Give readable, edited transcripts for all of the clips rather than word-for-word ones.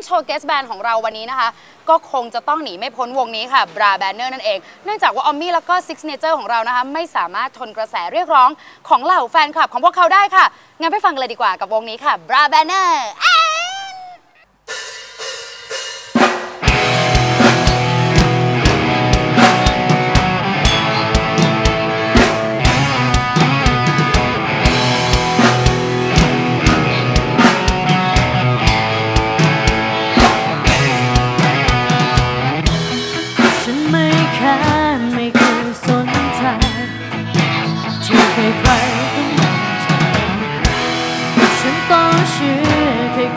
โชว์เกสแบนด์ของเราวันนี้นะคะก็คงจะต้องหนีไม่พ้นวงนี้ค่ะบราแบนเนอร์นั่นเองเนื่องจากว่าออมมี่แล้วก็ซิกเนเจอร์ของเรานะคะไม่สามารถทนกระแสเรียกร้องของเหล่าแฟนคลับของพวกเขาได้ค่ะงั้นไปฟังกันเลยดีกว่ากับวงนี้ค่ะบราแบนเนอร์ไม่เคยสนใจที่ใครๆก็มองเธอฉันต้องเชื่อใ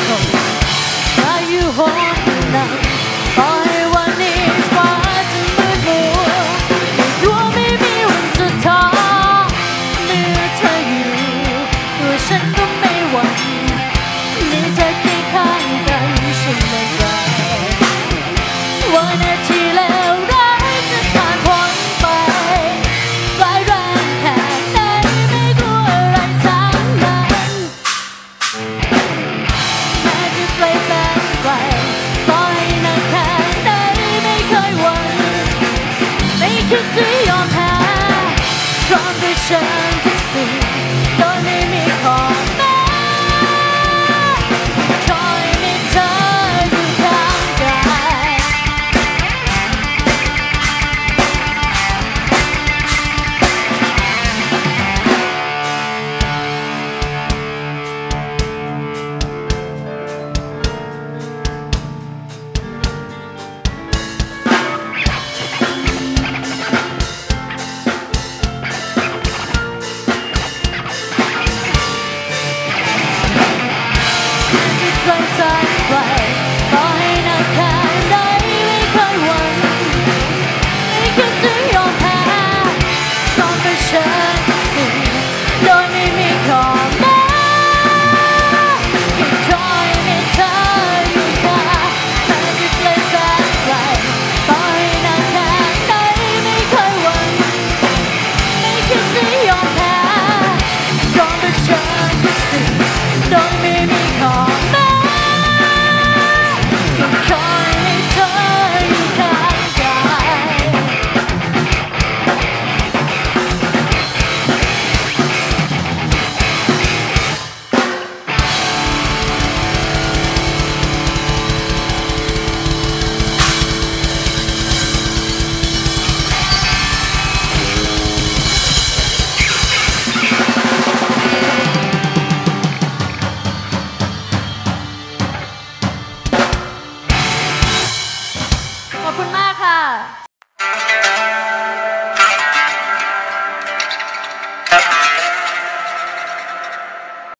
คนถ้าอยู่หนไหนต่อให้วันนี้ฟ้าจะมืดมัวไม่กลัวไม่มีวันจะท้อเมื่อเธออยู่ตัวฉันก็ไม่หวั่นมีเธอเคียงข้างกันฉันมั่นใจว่านาทีแล้วร้ายจะผ่านพ้นไปร้ายแรงแค่ไหนไม่กลัวอะไรทั้งนั้นแม้จะไกลแสนไกลต่อให้นานแค่ไหนไม่เคยหวั่นไม่คิดจะยอมแพ้พร้อมด้วยฉันทุกสิ่งโดยไม่มีข้อแม้คอยมีเธออยู่ข้างกาย จะไกลแสนไกลต่อให้นานแค่ไหนไม่เคยหวั่นไม่คิดจะยอมแพ้พร้อมเผชิญทุกสิ่งโดยไม่มีข้อแม้แค่คอยมีเธออยู่ข้างแม้จะไกลแสนไกลต่อให้นานแค่ไหนไม่เคยหวั่นไม่คิดจะยอมแพ้พร้อมเผชิญทุกสิ่งโดยไม่มีข้อแม้แค่คอยให้เธออยู่ข้างกาย ขอบคุณมากค่ะ